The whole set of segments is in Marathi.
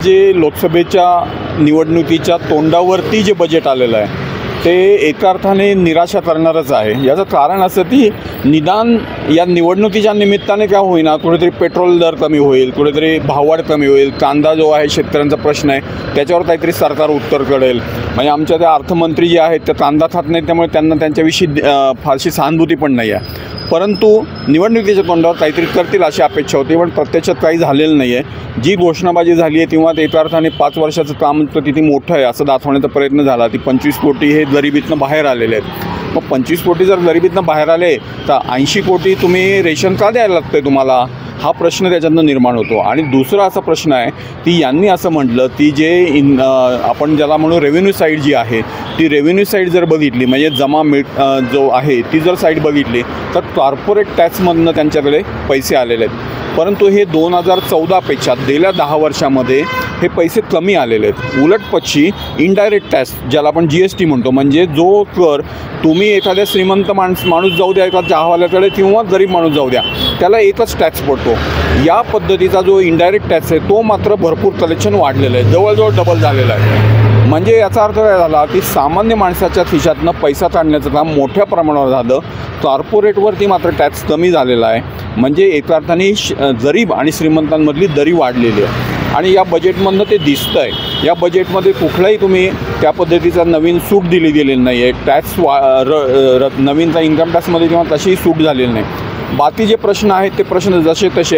जे लोकसभेच्या निवडणुकीच्या तोंडावरती जे बजेट आलेलं आहे ते एका अर्थाने निराशा करणारच आहे। याचं कारण असं की निदान या निवडणुकीच्या निमित्ताने काय होईना कुठेतरी पेट्रोल दर कमी होईल, कुठेतरी भाववाढ कमी होईल, कांदा जो आहे शेतकऱ्यांचा प्रश्न आहे त्याच्यावर काहीतरी सरकार उत्तर कळेल। म्हणजे आमच्या त्या अर्थमंत्री जे आहेत ते कांदा खात नाहीत, त्यामुळे त्यांना त्यांच्याविषयी फारशी सहानुभूती पण नाही आहे। परंतु निवडणुकीच्या तोंडावर काहीतरी करतील अशी अपेक्षा होती, पण प्रत्यक्षात काही झालेलं नाही आहे। जी घोषणाबाजी झाली आहे तेव्हा एका अर्थाने 5 वर्षाचं काम तर किती मोठं आहे असं दाखवण्याचा प्रयत्न झाला। ती 25 कोटी हे गरिबीतनं बाहेर आलेले आहेत। मग 25 कोटी जर गरिबीतनं बाहेर आले तर 80 कोटी तुम्ही रेशन का द्यायला लागतं आहे तुम्हाला, हा प्रश्न त्याच्यातनं निर्माण होतो। आणि दुसरा असा प्रश्न आहे की यांनी असं म्हटलं ती जे आपण ज्याला म्हणू रेव्हेन्यू साईड जी आहे ती रेव्हेन्यू साईड जर बघितली म्हणजे जो आहे ती जर साईड बघितली तर कॉर्पोरेट टॅक्समधनं त्यांच्याकडे पैसे आलेले आहेत। परंतु हे 2014पेक्षा गेल्या 10 वर्षामध्ये हे पैसे कमी आलेले आहेत। उलटपक्षी इनडायरेक्ट टॅक्स ज्याला आपण GST म्हणतो, म्हणजे जो कर तुम्ही एखाद्या श्रीमंत माणूस जाऊ द्या एका चहावाल्याकडे किंवा गरीब माणूस जाऊ द्या त्याला एकच टॅक्स पडतो। या पद्धतीचा जो इनडायरेक्ट टॅक्स आहे तो मात्र भरपूर कलेक्शन वाढलेलं आहे, जवळजवळ डबल झालेलं आहे। म्हणजे याचा अर्थ काय झाला की सामान्य माणसाच्या खिशातनं पैसा काढण्याचं काम मोठ्या प्रमाणावर झालं, कॉर्पोरेटवरती मात्र टॅक्स कमी झालेला आहे। म्हणजे एका अर्थाने गरीब आणि श्रीमंतांमधली दरी वाढलेली आहे आणि या बजेटमधनं ते दिसतं आहे। या बजेटमध्ये कुठलाही तुम्ही त्या पद्धतीचा नवीन सूट दिली गेलेली नाही आहे। टॅक्स नवीनचा इन्कम टॅक्समध्ये किंवा तशीही सूट झालेली नाही। बाकी जे प्रश्न आहेत ते प्रश्न जसे तसे।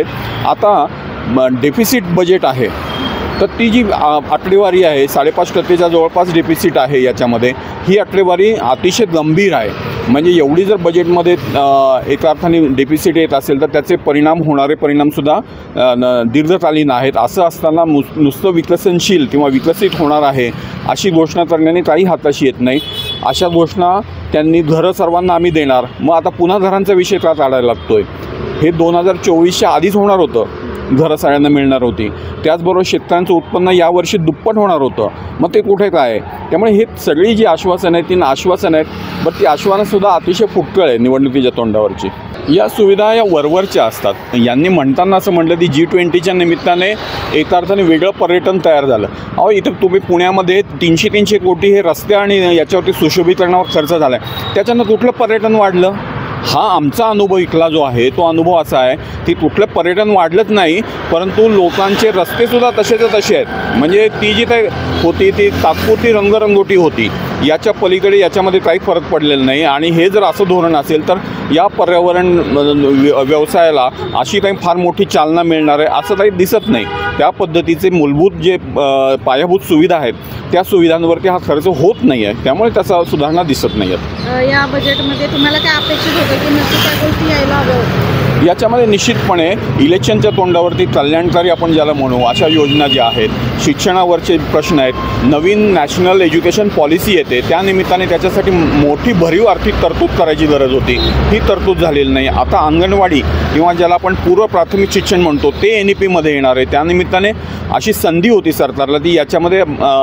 आता डेफिसिट बजेट आहे तर ती जी आकडेवारी आहे 5.5% जवळपास डेफिसिट आहे याच्यामध्ये, ही आकडेवारी अतिशय गंभीर आहे। म्हणजे एवढी जर बजेटमध्ये एका अर्थाने डेफिसिट येत असेल तर त्याचे होणारे परिणामसुद्धा दीर्घकालीन आहेत। असं असताना नुसतं विकसनशील किंवा विकसित होणार आहे अशी घोषणा करण्याने काही हाताशी येत नाही। अशा घोषणा त्यांनी घरं सर्वांना आम्ही देणार, मग आता पुन्हा घरांचा विषय का काढायला लागतो आहे? हे 2024च्या आधीच होणार होतं, घरं सगळ्यांना मिळणार होती। त्याचबरोबर शेतकऱ्यांचं उत्पन्न यावर्षी दुप्पट होणार होतं, मग ते कुठे काय? त्यामुळे हे सगळी जी आश्वासनं आहेत ती आश्वासनं आहेत, बट ती आश्वासनंसुद्धा अतिशय फुटकळ आहे निवडणुकीच्या तोंडावरची। या सुविधा या वरवरच्या असतात। यांनी म्हणताना असं म्हटलं की G20च्या निमित्ताने एका अर्थाने वेगळं पर्यटन तयार झालं। अहो इथं तुम्ही पुण्यामध्ये 300 कोटी हे रस्ते आणि याच्यावरती सुशोभीकरणावर खर्च झाला आहे, त्याच्यानं कुठलं पर्यटन वाढलं? हा आमचा अनुभव इथला जो आहे तो अनुभव असा आहे की कुठलं पर्यटन वाढलंच नाही, परंतु लोकांचे रस्तेसुद्धा तसेच्या तसे आहेत। म्हणजे ती जी काही होती ती तात्पुरती रंगरंगोटी होती, याच्या पलीकडे याच्यामध्ये काही फरक पडलेला नाही। आणि हे जर असं धोरण असेल तर या पर्यावरण व्यवसायाला अशी काही फार मोठी चालना मिळणार आहे असं काही दिसत नाही। त्या पद्धतीचे मूलभूत जे पायाभूत सुविधा आहेत त्या सुविधांवरती हा खर्च होत नाही आहे, त्यामुळे त्याचा सुधारणा दिसत नाही आहेत। या बजेटमध्ये तुम्हाला काय अपेक्षित होतं की नक्की त्या गोष्टी यायला हव्या? याच्यामध्ये निश्चितपणे इलेक्शनच्या तोंडावरती कल्याणकारी आपण ज्याला म्हणू अशा योजना ज्या आहेत, शिक्षणावरचे प्रश्न आहेत, नवीन नॅशनल एज्युकेशन पॉलिसी येते त्यानिमित्ताने त्याच्यासाठी मोठी भरीव आर्थिक तरतूद करायची गरज होती, ही तरतूद झालेली नाही। आता अंगणवाडी किंवा ज्याला आपण पूर्व प्राथमिक शिक्षण म्हणतो ते NEPमध्ये येणार आहे, त्यानिमित्ताने अशी संधी होती सरकारला ती याच्यामध्ये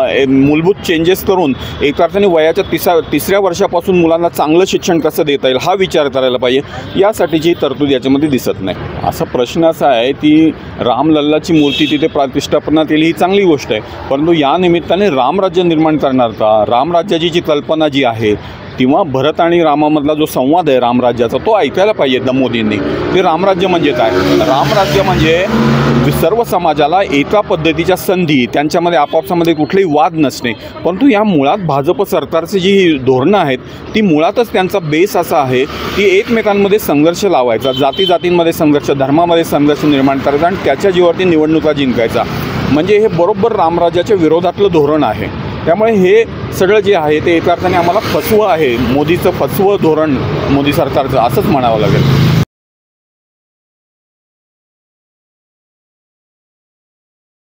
मूलभूत चेंजेस करून एका अर्थाने वयाच्या 3ऱ्या वर्षापासून मुलांना चांगलं शिक्षण कसं देता येईल हा विचार करायला पाहिजे। यासाठीची तरतूद याच्यामध्ये दिसत नाही। असा प्रश्न असा आहे की रामलल्लाची मूर्ती तिथे प्रतिष्ठापना केली ही चांगली गोष्ट आहे, परंतु या निमित्ताने रामराज्य निर्माण करणार का? रामराज्याची जी कल्पना जी आहे किंवा भरत आणि रामामधला जो संवाद आहे रामराज्याचा तो ऐकायला पाहिजे मोदींनी। ते रामराज्य म्हणजे काय? रामराज्य म्हणजे सर्व समाजाला एका पद्धतीच्या संधी, त्यांच्यामध्ये आपापसामध्ये कुठलेही वाद नसणे। परंतु या मुळात भाजप सरकारची जी धोरणं आहेत ती मुळातच त्यांचा बेस असा आहे की एकमेकांमध्ये संघर्ष लावायचा, जातींमध्ये संघर्ष, धर्मामध्ये संघर्ष निर्माण करायचा आणि त्याच्या जीवावरती निवडणुका जिंकायचा। म्हणजे हे बरोबर रामराज्याच्या विरोधातलं धोरण आहे। त्यामुळे हे सगळं जे आहे ते एका अर्थाने आम्हाला फसवं आहे, मोदीचं फसवं धोरण मोदी सरकारचं असंच म्हणावं लागेल।